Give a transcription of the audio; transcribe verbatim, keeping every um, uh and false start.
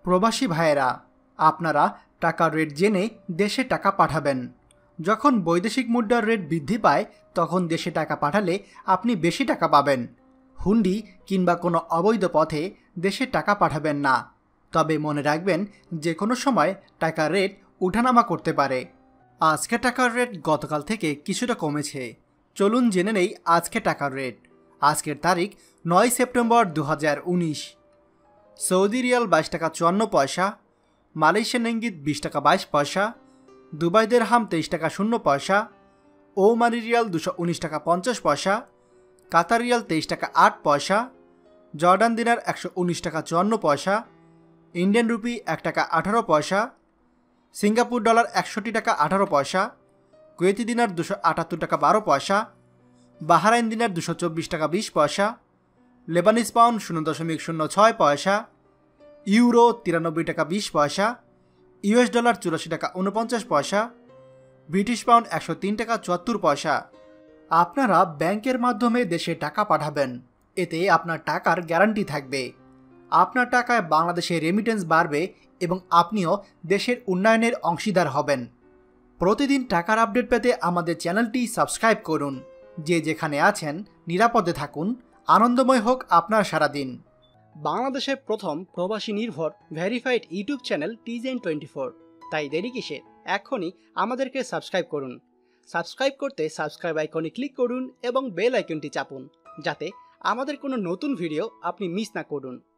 প্রবাসী ভাইয়েরা, আপনারা টাকার রেট জেনে দেশে টাকা পাঠাবেন। যখন বৈদেশিক মুদ্রার রেট বৃদ্ধি পায় তখন দেশে টাকা পাঠালে আপনি বেশি টাকা পাবেন। হুন্ডি কিংবা কোনো অবৈধ পথে দেশে টাকা পাঠাবেন না। তবে মনে রাখবেন, যে কোনো সময় টাকার রেট উঠানামা করতে পারে। আজকে টাকার রেট গতকাল থেকে কিছুটা কমেছে। চলুন জেনে নেই আজকে টাকার রেট। আজকের তারিখ নয় সেপ্টেম্বর দু হাজার উনিশ। সৌদি রিয়াল বাইশ টাকা চুয়ান্ন পয়সা, মালয়েশিয়ান রিঙ্গিত বিশ টাকা বাইশ পয়সা, দুবাই দিরহাম তেইশ টাকা শূন্য পয়সা, ওমানি রিয়াল দুশো উনিশ টাকা পঞ্চাশ পয়সা, কাতার রিয়াল তেইশ টাকা আট পয়সা, জর্ডান দিনার একশো উনিশ টাকা চুয়ান্ন পয়সা, ইন্ডিয়ান রুপি এক টাকা আঠারো পয়সা, সিঙ্গাপুর ডলার একষট্টি টাকা আঠারো পয়সা, কুয়েতি দিনার দুশো আটাত্তর টাকা বারো পয়সা, বাহারাইন দিনার দুশো চব্বিশ টাকা বিশ পয়সা, লেবানিজ পাউন্ড শূন্য দশমিক শূন্য ছয় পয়সা, ইউরো তিরানব্বই টাকা বিশ পয়সা, ইউএস ডলার চুরাশি টাকা উনপঞ্চাশ পয়সা, ব্রিটিশ পাউন্ড একশো তিন টাকা চুয়াত্তর পয়সা। আপনারা ব্যাংকের মাধ্যমে দেশে টাকা পাঠাবেন। এতে আপনার টাকার গ্যারান্টি থাকবে। আপনার টাকায় বাংলাদেশে রেমিটেন্স বাড়বে এবং আপনিও দেশের উন্নয়নের অংশীদার হবেন। প্রতিদিন টাকার আপডেট পেতে আমাদের চ্যানেলটি সাবস্ক্রাইব করুন। যে যেখানে আছেন নিরাপদে থাকুন। আনন্দময় হোক আপনার সারাদিন। বাংলাদেশের প্রথম প্রবাসী নির্ভর ভেরিফাইড ইউটিউব চ্যানেল টিজেন টোয়েন্টি ফোর। তাই দেরি কিসের? এখনই আমাদেরকে সাবস্ক্রাইব করুন। সাবস্ক্রাইব করতে সাবস্ক্রাইব আইকনে ক্লিক করুন এবং বেল আইকনটি চাপুন, যাতে আমাদের কোনো নতুন ভিডিও আপনি মিস না করুন।